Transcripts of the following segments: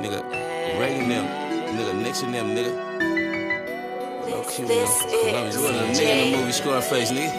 Nigga, Reagan them. Nigga, Nixon them, nigga. No cute, This nigga. is Nigga in the movie Scarface, nigga.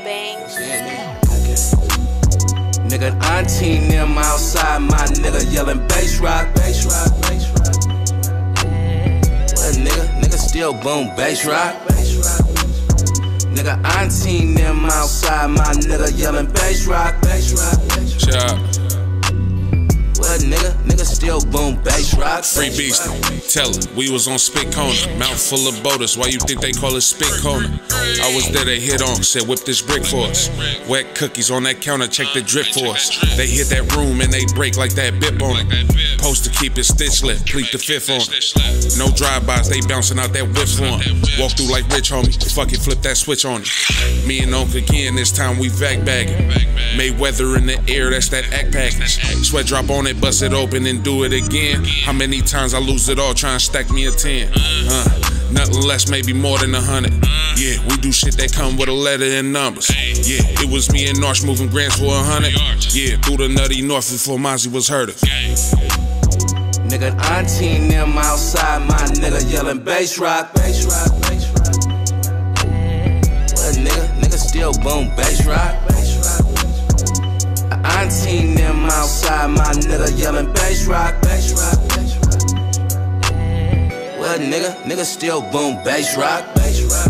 Nigga, auntie them outside, my nigga yelling bass rock, bass rock, bass rock. Well, nigga still boom bass rock, bass rock. Nigga, auntie them outside, my nigga yelling bass rock, bass rock, bass rock. Chop. Well, nigga still boom bass rock. Free Beast, tell her, we was on Spit Corner, mouth full of boaters, why you think they call it Spit Corner? I was there, they hit on, said whip this brick for us. Wet cookies on that counter, check the drip for us. They hit that room and they break like that bip on it. Post to keep it stitch left, pleat the fifth on it. No drive-bys, they bouncing out that whip for 'em. Walk through like rich homie, fuck it, flip that switch on it. Me and Uncle again, this time we vac bagging. Mayweather in the air, that's that act package. Sweat drop on it, bust it open and do it again. How many times I lose it all, trying to stack me a 10? Nothing less, maybe more than 100. Yeah, we do shit that come with a letter and numbers. Yeah, it was me and Narsh moving grants for 100. Yeah, through the nutty north before Mozzie was heard of. Nigga, auntie them outside, my nigga yelling bass rock, bass rock, bass rock. Well, nigga still boom bass rock, bass rock. Auntie them outside, my nigga yelling bass rock, bass rock, bass rock. Well, nigga still boom bass rock, bass rock.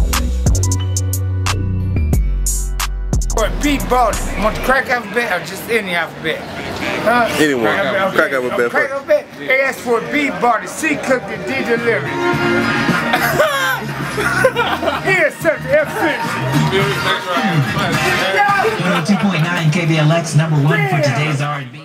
What beat bought it? Want the crack alphabet or just any alphabet? Anyone. Crack alphabet. Crack alphabet? They asked for a beat bought, C cooked and D delivered. Here's something, F finish. 2.9 KBLX, #1 for today's R&B.